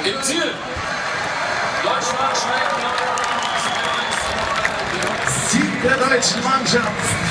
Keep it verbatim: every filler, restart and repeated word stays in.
Im Ziel. Deutschland schlägt Sieg der deutschen Mannschaft.